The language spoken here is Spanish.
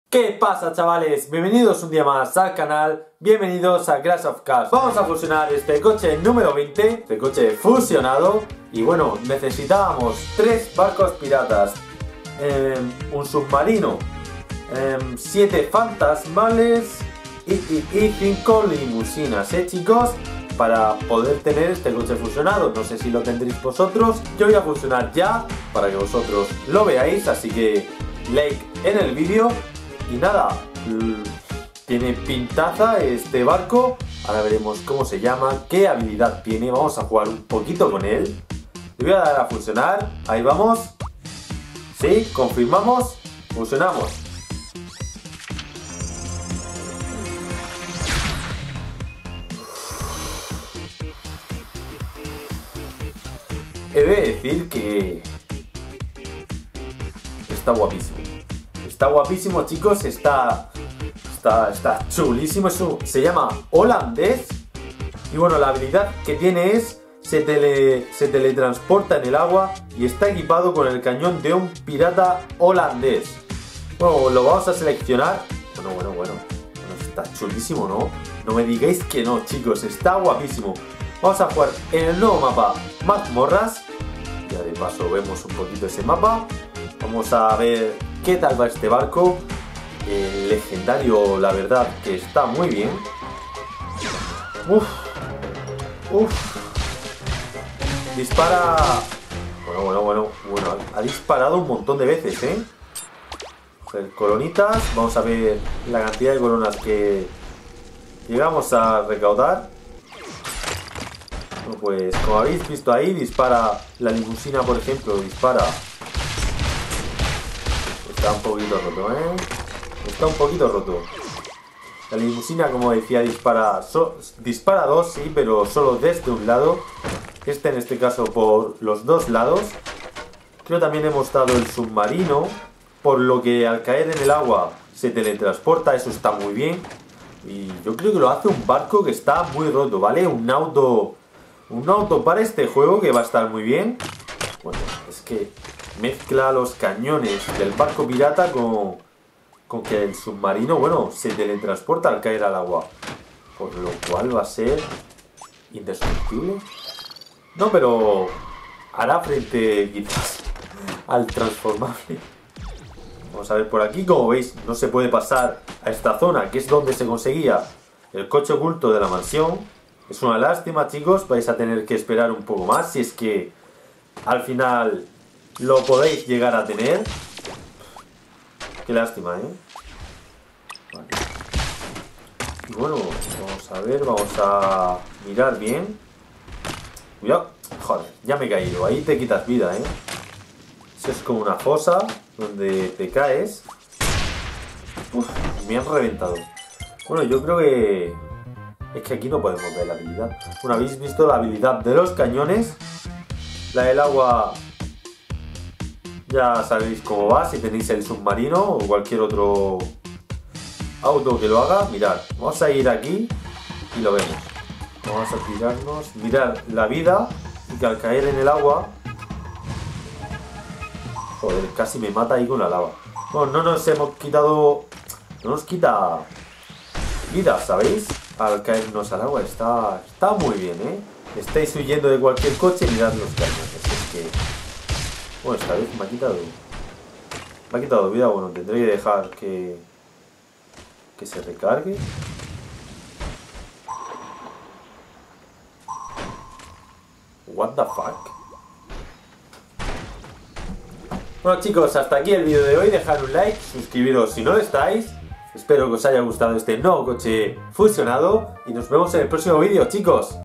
¿Qué pasa, chavales? Bienvenidos un día más al canal, bienvenidos a Crash of Cars. Vamos a fusionar este coche número 20, este coche fusionado. Y bueno, necesitábamos 3 barcos piratas, un submarino, 7 fantasmales y 5 limusinas, chicos, para poder tener este coche fusionado. No sé si lo tendréis vosotros, yo voy a fusionar ya para que vosotros lo veáis, así que like en el vídeo. Y nada, tiene pintaza este barco. Ahora veremos cómo se llama, qué habilidad tiene. Vamos a jugar un poquito con él. Le voy a dar a fusionar. Ahí vamos. Sí, confirmamos. Fusionamos. He de decir que está guapísimo. Está guapísimo, chicos, está chulísimo. Se llama holandés. Y bueno, la habilidad que tiene es se teletransporta en el agua y está equipado con el cañón de un pirata holandés. Bueno, lo vamos a seleccionar. Bueno, está chulísimo, ¿no? No me digáis que no, chicos, está guapísimo. Vamos a jugar en el nuevo mapa Mazmorras. Ya de paso vemos un poquito ese mapa. Vamos a ver qué tal va este barco. El legendario, la verdad, que está muy bien. Uf. Dispara. Bueno, ha disparado un montón de veces, ¿eh? Coronitas. Vamos a ver la cantidad de coronas que llegamos a recaudar. Bueno, pues como habéis visto ahí, dispara la limusina, por ejemplo, dispara. Está un poquito roto, ¿eh? Está un poquito roto. La limusina, como decía, dispara 2, sí, pero solo desde un lado. En este caso por los dos lados. Creo también hemos dado el submarino, por lo que al caer en el agua se teletransporta, eso está muy bien. Y yo creo que lo hace un barco que está muy roto, ¿vale? Un auto para este juego que va a estar muy bien. Bueno, es que mezcla los cañones del barco pirata con que el submarino, bueno, se teletransporta al caer al agua. Por lo cual va a ser indestructible. No, pero hará frente quizás al transformable. Vamos a ver por aquí, como veis, no se puede pasar a esta zona, que es donde se conseguía el coche oculto de la mansión. Es una lástima, chicos, vais a tener que esperar un poco más si es que al final lo podéis llegar a tener. Qué lástima, ¿eh? Vale. Y bueno, vamos a ver, vamos a mirar bien. Cuidado. Joder, ya me he caído. Ahí te quitas vida, ¿eh? Eso es como una fosa donde te caes. Uf, me han reventado. Bueno, yo creo que es que aquí no podemos ver la habilidad. Bueno, habéis visto la habilidad de los cañones. La del agua, ya sabéis cómo va. Si tenéis el submarino o cualquier otro auto que lo haga. Mirad, vamos a ir aquí y lo vemos. Vamos a tirarnos. Mirad la vida. Y que al caer en el agua, joder, casi me mata ahí con la lava. Bueno, no nos hemos quitado, no nos quita vida, ¿sabéis? Al caernos al agua está muy bien, ¿eh? Estáis huyendo de cualquier coche y mirad los cañones. Es que, bueno, esta vez me ha quitado vida. Bueno, tendré que dejar que se recargue. What the fuck. Bueno, chicos, hasta aquí el vídeo de hoy. Dejad un like, suscribiros si no lo estáis. Espero que os haya gustado este nuevo coche fusionado y nos vemos en el próximo vídeo, chicos.